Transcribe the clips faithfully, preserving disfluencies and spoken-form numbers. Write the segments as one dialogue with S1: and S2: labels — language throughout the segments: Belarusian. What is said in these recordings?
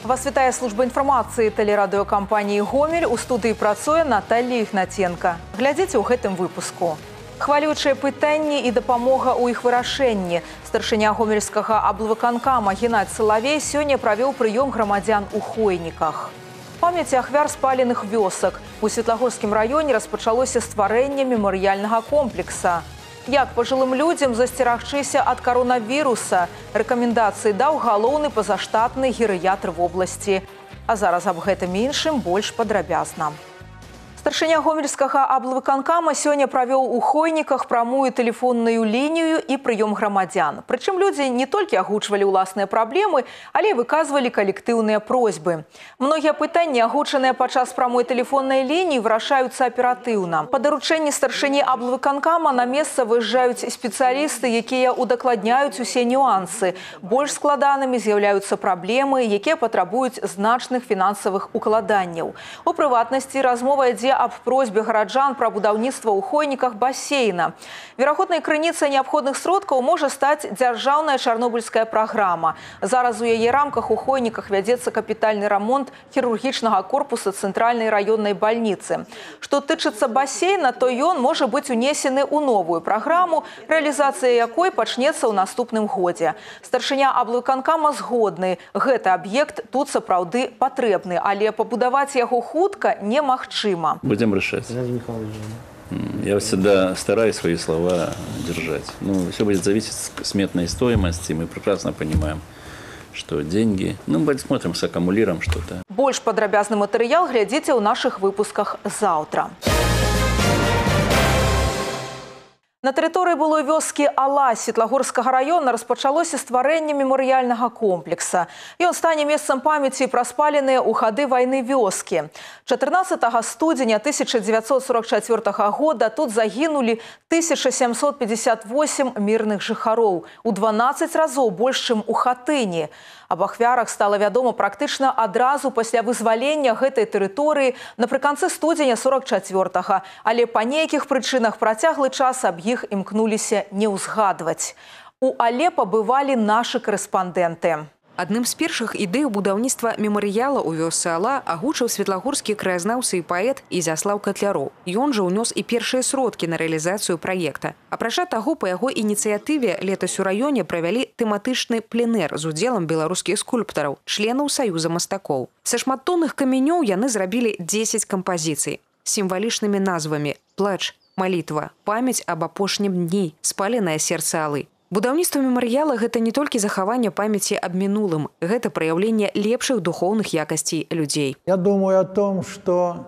S1: Вас вітає служба інфармацыі тэлерадыёкампаніі «Гомель». У студыі працуе Наталья Ігнаценка. Глядзіце ў гэтым выпуску. Хвалючыя пытанні і дапамога ў іх вырашэнні. Старшыня гомельскага аблвыканкама Геннадзь Салавей сёння правёў прыём грамадзян у Хойніках. Памяці ахвяр спаленых вёсак. У Светлагорскім раёне распачалося стварэнне мемарыяльнага комплекса. Як пажылым людзям засцерагчыся ад каронавіруса? Рэкамендацыі даў галоўны пазаштатны герыятр вобласці. А зараз аб гэтым іншым больш падрабязна. Старшыня гомельскага аблвыканкама сёння правёў у Хойніках прамую тэлефонную лінію і прыём грамадзян. Прычым людзі не толькі агучвалі ўласныя праблемы, але і выказвалі калектыўныя просьбы. Многія пытанні, агучаныя падчас прамой тэлефоннай лініі, вырашаюцца аператыўна. Па даручэнні старшыні аблвыканкама на месца выязджаюць спецыялісты, якія удакладняюць усе нюансы. Больш складанымі з'яўляюцца праблемы, якія патрабуюць значных фінансавых укладанняў. У прыватнасці размова ідзе аб просьбе гараджан пра будаўніцтва ў Хойніках басейна. Верагоднай крыніцай неабходных сродкаў можа стаць дзяржаўная чарнобыльская праграма. Зараз у яе рамках у Хойніках вядзецца капітальны рамонт хірургічнага корпуса цэнтральнай раённай бальніцы. Што тычыцца басейна, то ён можа быць унесены ў новую праграму, рэалізацыя якой пачнецца ў наступным годзе. Старшыня аблвыканкама згодны. Гэты аб'ект тут сапраўды патрэбны, але пабудаваць яго хутка немагчыма.
S2: Будем решать. Я всегда стараюсь свои слова держать. Ну, все будет зависеть от сметной стоимости. Мы прекрасно понимаем, что деньги... Ну, посмотрим, саккумулируем что-то.
S1: Больш падрабязны матэрыял глядзіце ў нашых выпусках заўтра. На тэрыторыі былой вёскі Ала Светлагорскага раёна распачалося стварэнне мемарыяльнага комплекса. Ён стане месцам памяці пра спаленыя ў хады вайны вёскі. чатырнаццатага студзеня тысяча дзевяцьсот сорок чацвёртага года тут загінулі тысяча сямсот пятьдесят восемь мірных жыхароў, у дванаццаць разоў больш, чым у Хатыні. Аб ахвярах стала вядома практычна адразу пасля вызвалення гэтай тэрыторыі напрыканцы студзеня сорок чацвёртага, але па нейкіх прычынах працяглы час аб іх імкнуліся не ўзгадваць. У Але пабывалі нашы карэспандэнты.
S3: Адным з першых ідэй будаўніцтва мемарыяла ў вёсцы Ала агучыў светлагорскі краязнаўца і паэт Ізяслаў Катляроў. Ён жа ўнёс і першыя сродкі на рэалізацыю праекта. Апрача таго, па яго ініцыятыве летась у раёне правялі тэматычны пленэр з удзелам беларускіх скульптараў, членаў Саюза мастакоў. Са шматтонных камянёў яны зрабілі дзесяць кампазіцый з сімвалічнымі назвамі «Плач», «Малітва», «Памяць аб апошнім дні», «Спаленае сердце Алы». Будаўніцтва мемарыяла – гэта не толькі захаванне памяці аб мінулым, гэта праяўленне лепшых духовных якасцей людзей.
S4: Я думаю о том, что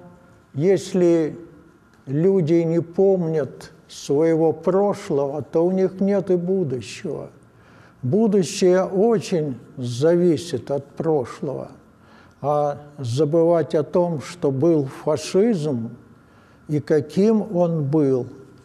S4: если люди не помнят своего прошлого, то у них нет и будущего. Будущее очень зависит от прошлого. А забывать о том, что был фашизм и каким он был,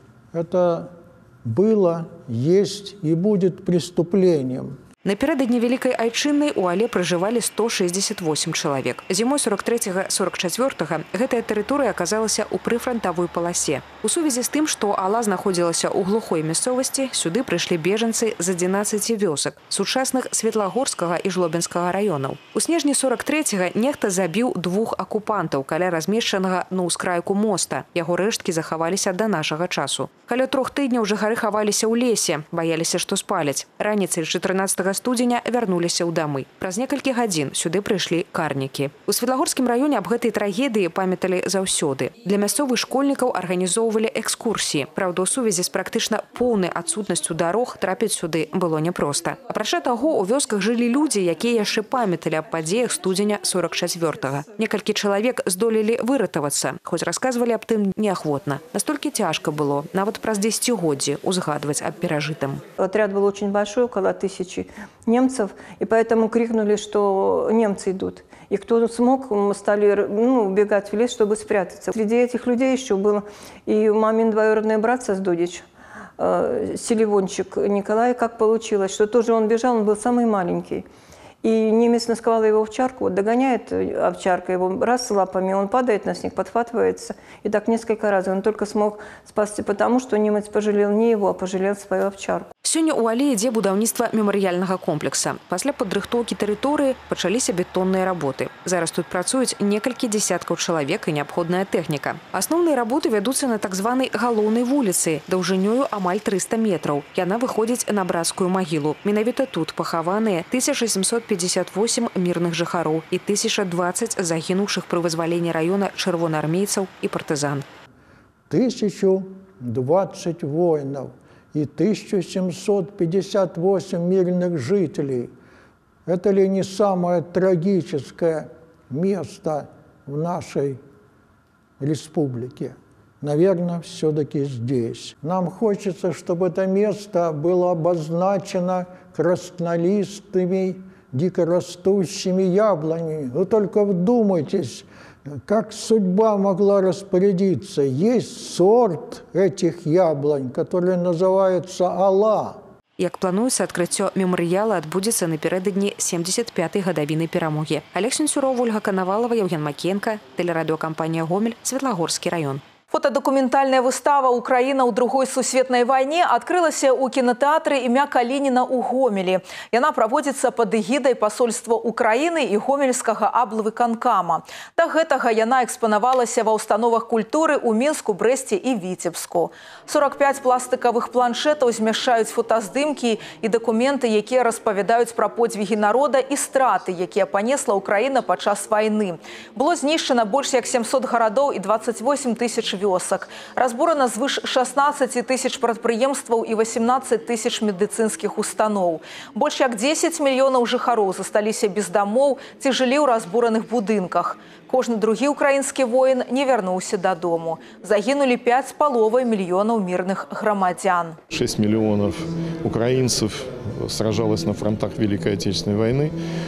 S4: это было, есть и будет преступлением.
S3: Напярэдадні Вялікай Айчыннай у Але пражывалі сто шэсцьдзесят восемь чалавек. Зімой сорок трэцяга сорок чацвёртага гэтая тэрыторыя аказалася ў прыфрантавой паласе. У сувязі з тым, што Ала знаходзілася ў глухой мясцовасці, сюды прыйшлі бежанцы з адзінаццаці вёсак, сучасных Светлагорскага і Жлобінскага раёнаў. У снежні сорок трэцяга нехта забіў двух акупантаў каля размешчанага на ўскрайку моста. Яго рэшткі захаваліся да нашага часу. Каля трох тыдняў жыхары хаваліся ў лесе, баяліся, што спаляць. Раніцай чатырнаццатага студзеня вярнуліся ў дамы. Праз некалькі гадзін сюды прыйшлі карнікі. У Светлагорскім раёне аб гэтай трагедыі памяталі заўсёды. Для мясцовых школьнікаў арганізоўвалі экскурсіі. Праўда, у сувязі з практычна поўнай адсутнасцю дарог трапіць сюды было няпроста. Апрача таго, у вёсках жылі людзі, якія яшчэ памяталі аб падзеях студзеня сорок чацвёртага. Некалькі чалавек здолелі выратавацца, хоць расказвалі аб тым неахвотна. Настолькі цяжка было, нават праз дзесяцігоддзі, узгадваць аб перажытым.
S5: Отряд был очень большой, около тысячи немцев, и поэтому крикнули, что немцы идут. И кто смог, стали ну, убегать в лес, чтобы спрятаться. Среди этих людей еще был и мамин двоюродный брат Создудич, э, Селивончик Николай. Как получилось, что тоже он бежал, он был самый маленький. И немец насковал его овчарку, вот догоняет овчарка его, раз лапами, он падает на снег, подхватывается. И так несколько раз. Он только смог спасти, потому что немец пожалел не его, а пожалел свою овчарку.
S3: Сёння ў Алі ідзе будаўніцтва мемарыяльнага комплекса. Пасля падрыхтоўкі тэрыторыі пачаліся бетонныя работы. Зараз тут працуюць некалькі дзесяткаў чалавек і неабходная тэхніка. Асноўныя работы вядуцца на так званай галоўнай вуліцы, даўжынёю амаль трыста метраў. Яна выходзіць на брацкую магілу. Менавіта тут пахаваныя тысяча сямсот пятьдесят восемь мірных жыхароў і тысяча дваццаць загінуўшых пры вызваленні раёна чырвонаармейцаў і партызан.
S4: тысяча двадцать воинов и тысяча семьсот пятьдесят восемь мирных жителей. Это ли не самое трагическое место в нашей республике? Наверное, все-таки здесь. Нам хочется, чтобы это место было обозначено краснолистыми, дикорастущими яблонями. Вы только вдумайтесь, как судьба могла распорядиться. Есть сорт этих яблонь, который называется Алла.
S3: Як плануецца, адкрыццё мемарыяла адбудзецца напярэдадні семьдесят пятай гадавіны перамогі. Олег Сенцюров, Ольга Коновалова, Евген Макенко, телерадиокомпания «Гомель», Светлогорский район.
S1: Фотодокументальная выстава «Украина ў другой сусветнай вайне» адкрылася ў кінотэатры імя Калініна ў Гомелі. Яна праводзіцца пад эгідай пасольства Украіны і гомельскага аблвыканкама. Да гэтага яна экспанавалася ва ўстановах культуры ў Мінску, Брэсце і Віцебску. сорок пять пластыкавых планшетаў змяшчаюць фотаздымкі і дакументы, якія распавядаюць пра подзвігі народа і страты, якія панесла Украіна падчас вайны. Было знішчана больш як сямсот гарадоў і двадцать восемь тысяч вёсак. Разбурана звыш шестнадцать тысяч прадпрыемстваў і восемнадцать тысяч медыцынскіх устаноў. Больш як дзесяць мільёнаў жыхароў засталіся без дамоў ці жылі ў разбураных будынках. Кожны другі украінскі воін не вярнуўся дадому. Загінулі пять з паловай мільёнаў мірных грамадзян.
S6: шесть миллионов украинцев сражалось на фронтах Великой Отечественной войны.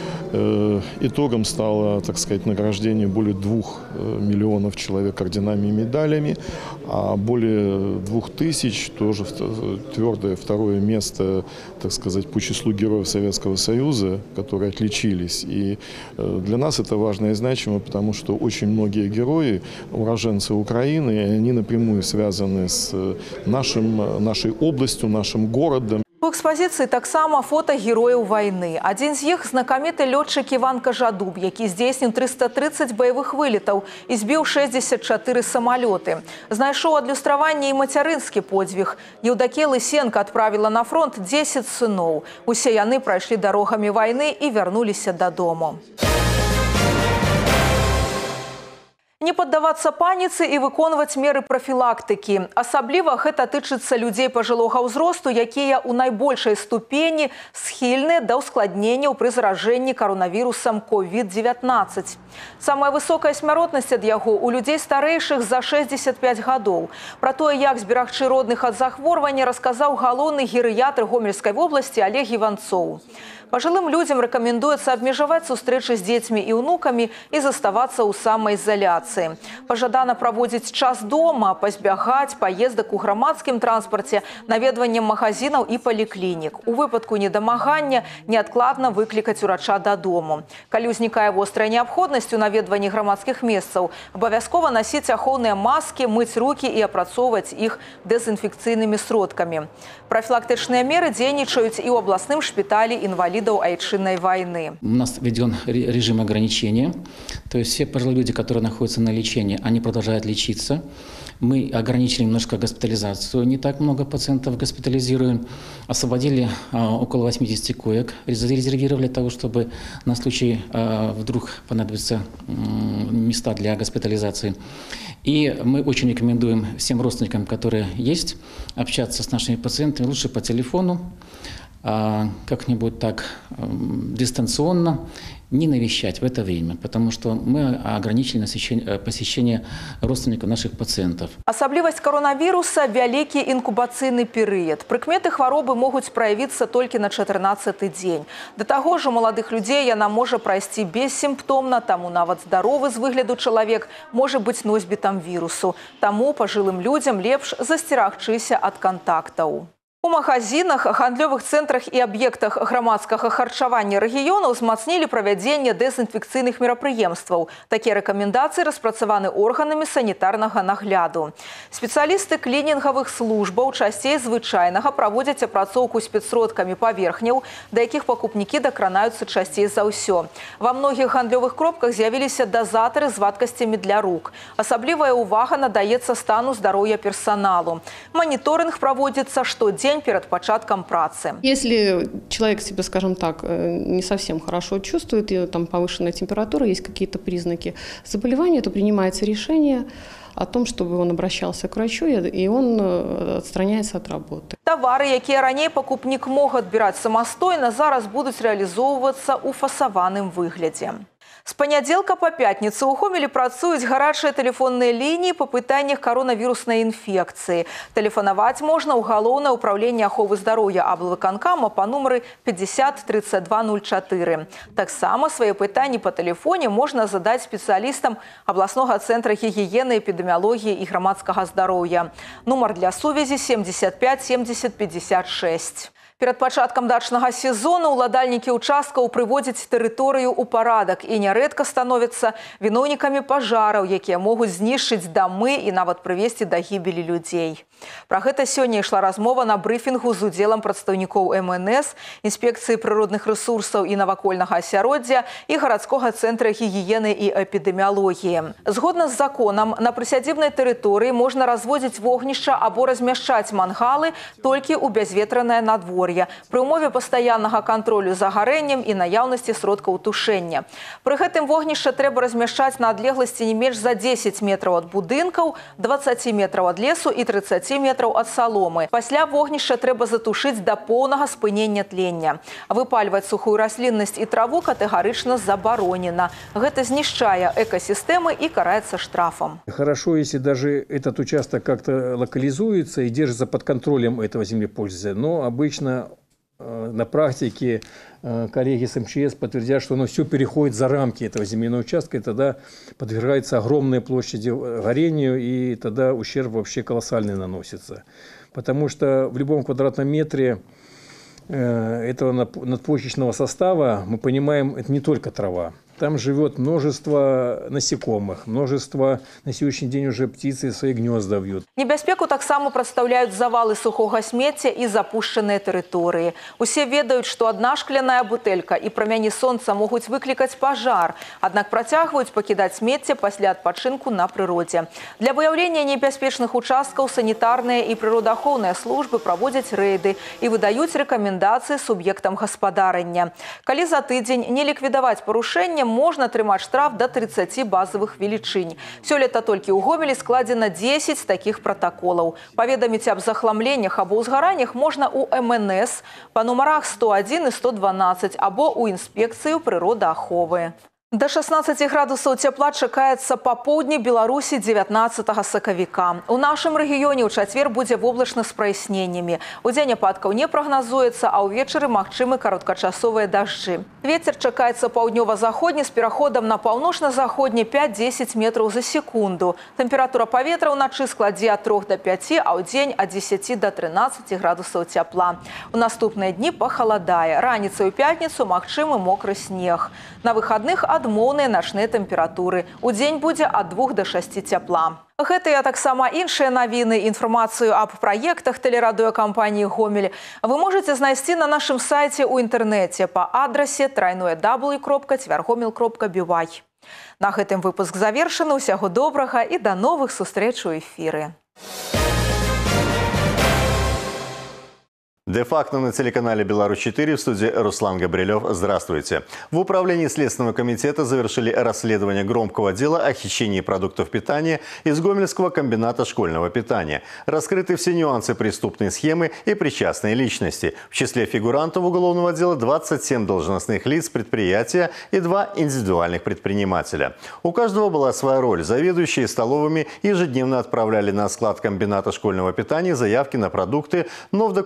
S6: Итогом стало, так сказать, награждение более двух миллионов человек орденами и медалями, а более двух тысяч, тоже твердое второе место, так сказать, по числу героев Советского Союза, которые отличились. И для нас это важно и значимо, потому что очень многие герои, уроженцы Украины, они напрямую связаны с нашим, нашей областью, нашим городом.
S1: У экспазіцыі таксама фота герояў вайны. Адзін з іх знакаміты лётчык Іван Кажадуб, які здзейсніў триста тридцать баявых вылетаў і збіў шестьдесят четыре самалёты. Знайшоў адлюстраванне і мацярынскі подзвіг. Еўдакія Лысенко адправіла на фронт дзесяць сыноў. Усе яны прайшлі дарогамі вайны і вярнуліся дадому. Не паддавацца паніцы і выконваць меры прафілактыкі. Асабліва гэта тычыцца людзей пажылога ўзросту, якія ў найбольшай ступені схільныя да ўскладненняў пры заражэнні каронавірусам ковід дзевятнаццаць. Самая высокая смяротнасць ад яго ў людзей старэйшых за шестьдесят пять гадоў. Пра тое, як зберагчы родных ад захворвання, расказаў галоўны герыятр Гомельскай вобласці Олег Іванцоў. Пажылым людзям рэкамендуецца абмежаваць сустрэчы з дзецьмі і ўнукамі і заставацца ў самаізаляцыі. Пажадана праводзіць час дома, пазбягаць паездак у грамадскім транспарце, наведваннем магазінаў і паліклінік. У выпадку недамагання неадкладна выклікаць урача дадому. Калі ўзнікае вострая неабходнасць у наведванні грамадскіх месцаў, абавязкова насіць ахоўныя маскі, мыць рукі і апрацоўваць іх дэзінфекцыйнымі сродкамі. Профилактичные меры дзейнічаюць и у областным шпитале инвалидов айчинной войны.
S7: У нас введен режим ограничения, то есть все пожилые люди, которые находятся на лечении, они продолжают лечиться. Мы ограничили немножко госпитализацию, не так много пациентов госпитализируем. Освободили а, около восьмидесяти коек, резервировали для того, чтобы на случай а, вдруг понадобятся м, места для госпитализации. И мы очень рекомендуем всем родственникам, которые есть, общаться с нашими пациентами лучше по телефону, а, как-нибудь так а, дистанционно, не навещать в это время, потому что мы ограничили посещение родственников наших пациентов.
S1: Асаблівасць коронавируса – вялікі інкубацыйны перыяд. Прыкметы хваробы могуць праявіцца толькі на чатырнаццаты дзень. Да таго ж у маладых людзей яна можа прайсці бессімптомна, таму нават здаровы з выгляду чалавек можа быць носьбітам вірусу. Таму пажылым людзям лепш засцерагчыся ад кантактаў. У магазинах, гандлёвых цэнтрах і аб'ектах грамадскага харчавання рэгіёна ўзмацнілі правядзенне дэзінфекцыйных мерапрыемстваў. Такія рэкамендацыі распрацаваны органамі санітарнага нагляду. Спецыялісты клінінгавых службаў часцей звычайнага праводзяць апрацоўку спецсродкамі паверхняў, да якіх пакупнікі дакранаюцца часцей за ўсё. Ва многіх гандлёвых кропках з'явіліся дазатары з вадкасцямі для рук. Асаблівая ўвага надаецца стану здароўя персаналу. Маніторынг праводзіцца штодзень перед початком працы.
S8: Если человек себя, скажем так, не совсем хорошо чувствует, и там повышенная температура, есть какие-то признаки заболевания, то принимается решение о том, чтобы он обращался к врачу, и он отстраняется от работы.
S1: Товары, якія раней пакупнік мог адбіраць самастойна, зараз будуць рэалізоўвацца ў фасаваным выглядзе. С понеделька по пятницу у Гомелі працуюць гарачыя тэлефонныя лініі па пытаннях коронавіруснай інфекцыі. Тэлефанаваць можна ў галоўнае ўправленне аховы здароўя аблвыканкама па нумары пятьдесят тридцать два ноль четыре. Таксама свае пытанні па тэлефоне можна задаць спецыялістам абласнога цэнтра гігіены, эпідэміялогіі і грамадскага здароўя. Нумар для сувязі семьдесят пять семьдесят пятьдесят шесть. Перед пачаткам дачнага сезону ўладальнікі участкаў прыводзяць тэрыторыю ў парадак і нярэдка становяцца віноўнікамі пажараў, якія могуць знішчыць дамы і нават прывесці да гібелі людзей. Пра гэта сёння ішла размова на брыфінгу з удзелам прадстаўнікоў эм эн эс, інспекцыі прыродных рэсурсаў і навакольнага асяроддзя і гарадскога цэнтра гігіены і эпідэміялогіі. Згодна з законам, на прысядзібнай тэрыторыі можна разводзіць вогнішча або размяшчаць мангалы толькі ў бязветранае надвор'е, пры ўмове пастаяннага кантролю за гарэннем і наяўнасці сродкаў тушэння. Пры гэтым вогнішча трэба размяшчаць на адлегласці не менш за дзесяць метраў ад будынкаў, дваццаць метраў ад лесу і тридцать метраў ад саломы. Пасля вогнішча трэба затушыць да поўнага спынення тлення. Выпальваць сухую расліннасць і траву катэгарычна забаронена. Гэта знішчае экасістэмы і караецца штрафам.
S9: Хорошо, если даже этот участок как-то локализуется и держится под контролем этого землепользователя, но обычно на практике коллеги с эм че эс подтвердят, что оно все переходит за рамки этого земельного участка, и тогда подвергается огромной площади горению, и тогда ущерб вообще колоссальный наносится. Потому что в любом квадратном метре этого надпочечного состава, мы понимаем, это не только трава. Там живет множество насекомых, множество на сегодняшний день уже птицы свои гнезда вьют.
S1: Небяспеку таксама прадстаўляюць завалы сухога смецця і запушчаныя тэрыторыі. Усе ведаюць, што адна шкляная бутэлька і прамяні сонца могуць выклікаць пажар, аднак працягваюць пакідаць смецце пасля адпачынку на прыродзе. Для выяўлення небяспечных участкаў санітарныя і прыродаахоўныя службы праводзяць рэйды і выдаюць рэкамендацыі суб'ектам гаспадарання. Калі за тыдзень не ліквідаваць парушэнне, можна атрымаць штраф да тридцати базовых велічынь. Сёлета толькі ў Гомелі складзена дзесяць такіх пратаколаў. Паведаміць аб захламленнях або ўзгараннях можна ў эм эн эс па нумарах сто адзін і сто дванаццаць або ў інспекцыю прыродааховы. До шестнадцати градусаў цяпла чакаецца па поўдні Беларусі дзевятнаццатага сакавіка. У нашым рэгіёне ў чацвер будзе воблачна з праясненнямі. Удзень ападкаў не прагназуецца, а ўвечары магчымы кароткачасовыя дажджы. Вецер чакаецца паўднёва-заходні з пераходам на паўночна-заходні пять-дзесяць метраў за секунду. Тэмпература паветра ўначы складзе ад трох да пяці, а ўдзень ад дзесяці да трынаццаці градусаў цяпла. У наступныя дні пахаладае. Раніцай у пятніцу магчымы мокры снег. На выхадных адмоўныя начныя тэмпературы. Удзень будзе ад двух да шасці цяпла. Гэтыя таксама іншыя навіны, інфармацыю аб праектах тэлерадыёкампаніі «Гомель» вы можаце знайсці на нашым сайце ў інтэрнэце па адрасе трайное дабл ю кропка цвяргомел кропка би вай. На гэтым выпуск завершаны. Усяго добрага і да новых сустрэч у эфіры.
S10: Де-факто на телеканале «Беларусь четыре» в студии Руслан Габрилев. Здравствуйте. В управлении Следственного комитета завершили расследование громкого дела о хищении продуктов питания из Гомельского комбината школьного питания. Раскрыты все нюансы преступной схемы и причастные личности. В числе фигурантов уголовного дела двадцать семь должностных лиц предприятия и два индивидуальных предпринимателя. У каждого была своя роль. Заведующие столовыми ежедневно отправляли на склад комбината школьного питания заявки на продукты, но в документах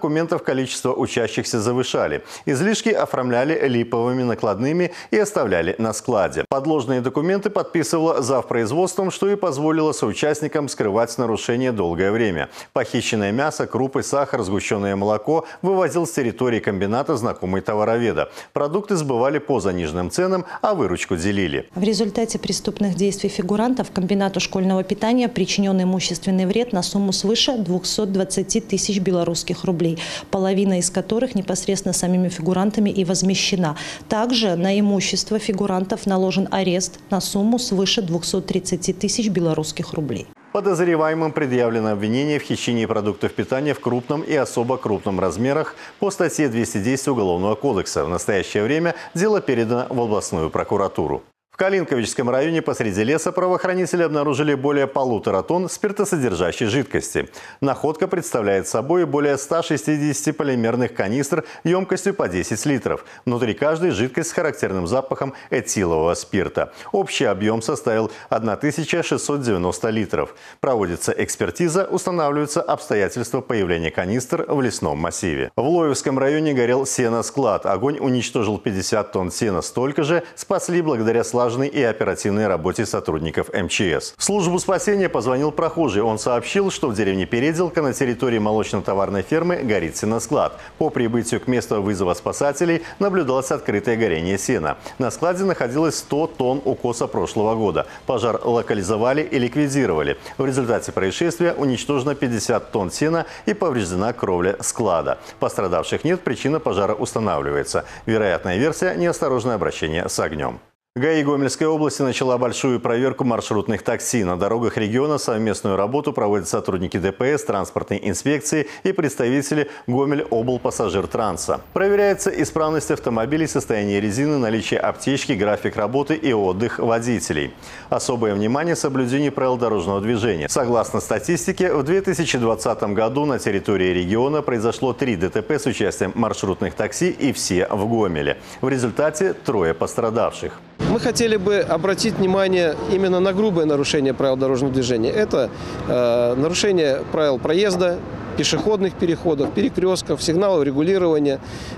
S10: количество учащихся завышали. Излишки оформляли липовыми накладными и оставляли на складе. Подложные документы подписывала завпроизводством, что и позволило соучастникам скрывать нарушения долгое время. Похищенное мясо, крупы, сахар, сгущенное молоко вывозил с территории комбината знакомый товароведа. Продукты сбывали по заниженным ценам, а выручку делили.
S11: В результате преступных действий фигурантов комбинату школьного питания причинен имущественный вред на сумму свыше двухсот двадцати тысяч белорусских рублей, половина из которых непосредственно самими фигурантами и возмещена. Также на имущество фигурантов наложен арест на сумму свыше двухсот тридцати тысяч белорусских рублей.
S10: Подозреваемым предъявлено обвинение в хищении продуктов питания в крупном и особо крупном размерах по статье двести десять Уголовного кодекса. В настоящее время дело передано в областную прокуратуру. В Калинковичском районе посреди леса правоохранители обнаружили более полутора тонн спиртосодержащей жидкости. Находка представляет собой более ста шестидесяти полимерных канистр емкостью по десять литров. Внутри каждой жидкость с характерным запахом этилового спирта. Общий объем составил тысячу шестьсот девяносто литров. Проводится экспертиза, устанавливаются обстоятельства появления канистр в лесном массиве. В Лоевском районе горел сеносклад. Огонь уничтожил пятьдесят тонн сена. Столько же спасли благодаря слаженной и оперативной работе сотрудников эм че эс. В службу спасения позвонил прохожий. Он сообщил, что в деревне Переделка на территории молочно-товарной фермы горит сеносклад. По прибытию к месту вызова спасателей наблюдалось открытое горение сена. На складе находилось сто тонн укоса прошлого года. Пожар локализовали и ликвидировали. В результате происшествия уничтожено пятьдесят тонн сена и повреждена кровля склада. Пострадавших нет, причина пожара устанавливается. Вероятная версия – неосторожное обращение с огнем. ГАИ Гомельской области начала большую проверку маршрутных такси. На дорогах региона совместную работу проводят сотрудники дэ пэ эс, транспортной инспекции и представители Гомель-облпассажиртранса. Проверяется исправность автомобилей, состояние резины, наличие аптечки, график работы и отдых водителей. Особое внимание соблюдению правил дорожного движения. Согласно статистике, в две тысячи двадцатом году на территории региона произошло три дэ тэ пэ с участием маршрутных такси и все в Гомеле. В результате трое пострадавших.
S12: Мы хотели бы обратить внимание именно на грубое нарушение правил дорожного движения. Это э, нарушение правил проезда, пешеходных переходов, перекрестков, сигналов регулирования,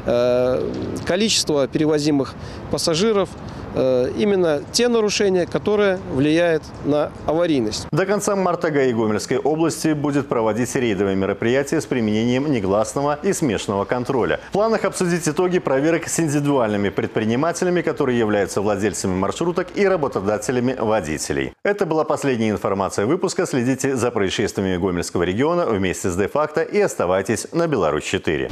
S12: э, количество перевозимых пассажиров. Э, именно те нарушения, которые влияют на аварийность.
S10: До конца марта ГАИ Гомельской области будет проводить рейдовые мероприятия с применением негласного и смешанного контроля. В планах обсудить итоги проверок с индивидуальными предпринимателями, которые являются владельцами маршруток, и работодателями водителей. Это была последняя информация выпуска. Следите за происшествиями Гомельского региона вместе с Де-факто и оставайтесь на Беларусь четыре.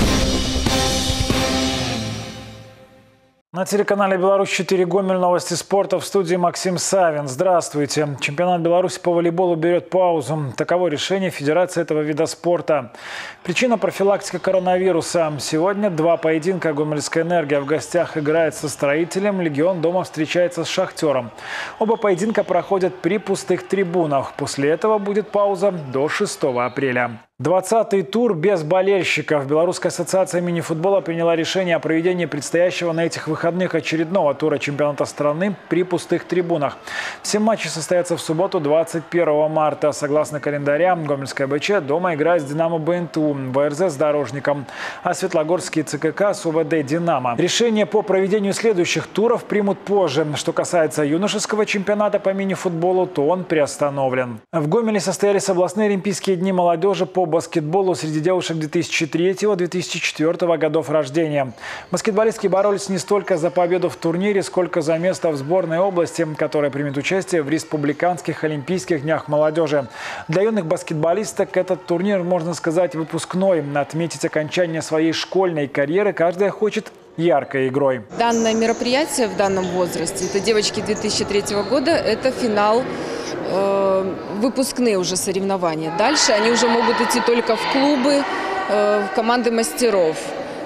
S13: На телеканале «Беларусь четыре» Гомель, новости спорта, в студии Максим Савин. Здравствуйте. Чемпионат Беларуси по волейболу берет паузу. Таково решение Федерации этого вида спорта. Причина – профилактика коронавируса. Сегодня два поединка. Гомельская энергия в гостях играет со Строителем. Легион дома встречается с Шахтером. Оба поединка проходят при пустых трибунах. После этого будет пауза до шестого апреля. двадцатый тур без болельщиков. Белорусская ассоциация мини-футбола приняла решение о проведении предстоящего на этих выходных очередного тура чемпионата страны при пустых трибунах. Все матчи состоятся в субботу, двадцать первого марта. Согласно календарям, Гомельская бэ че дома играет с Динамо бэ эн тэ у, вэ эр зэ с Дорожником, а Светлогорский цэ ка ка с у вэ дэ Динамо. Решение по проведению следующих туров примут позже. Что касается юношеского чемпионата по мини-футболу, то он приостановлен. В Гомеле состоялись областные олимпийские дни молодежи по баскетболу среди девушек две тысячи третьего — две тысячи четвёртого годов рождения. Баскетболистки боролись не столько за победу в турнире, сколько за место в сборной области, которая примет участие в республиканских олимпийских днях молодежи. Для юных баскетболисток этот турнир, можно сказать, выпускной. Отметить окончание своей школьной карьеры каждая хочет яркой игрой.
S14: Данное мероприятие в данном возрасте, это девочки две тысячи третьего года, это финал, э, выпускные уже соревнования. Дальше они уже могут идти только в клубы, э, в команды мастеров.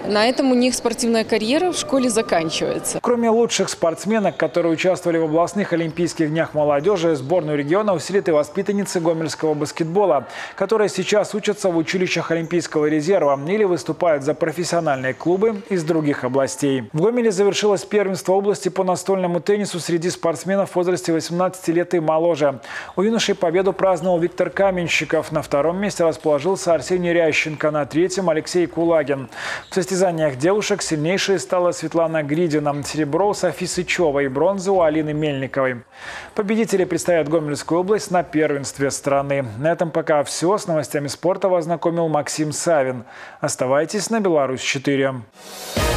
S14: На этом у них спортивная карьера в школе заканчивается.
S13: Кроме лучших спортсменок, которые участвовали в областных Олимпийских днях молодежи, сборную региона усилит и воспитанницы гомельского баскетбола, которые сейчас учатся в училищах Олимпийского резерва или выступают за профессиональные клубы из других областей. В Гомеле завершилось первенство области по настольному теннису среди спортсменов в возрасте восемнадцати лет и моложе. У юношей победу праздновал Виктор Каменщиков. На втором месте расположился Арсений Рященко, на третьем – Алексей Кулагин. В состязаниях девушек сильнейшей стала Светлана Гридина, серебро у Софи Сычевой и бронза у Алины Мельниковой. Победители представят Гомельскую область на первенстве страны. На этом пока все. С новостями спорта вас знакомил Максим Савин. Оставайтесь на Беларусь четыре.